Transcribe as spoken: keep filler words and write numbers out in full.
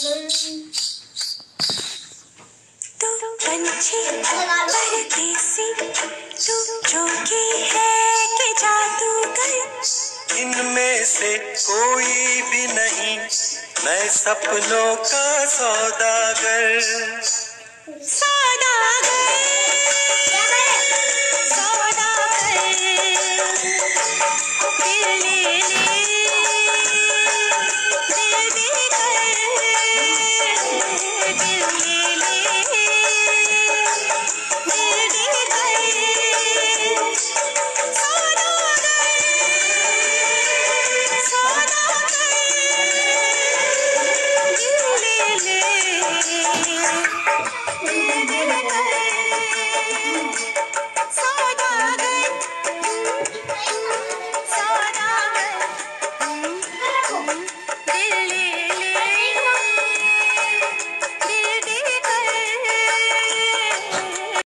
तू पंछी परदेसी, तू जोगी है कि जादूगर। इनमें से कोई भी नहीं, मैं सपनों का सौदागर। सौदागर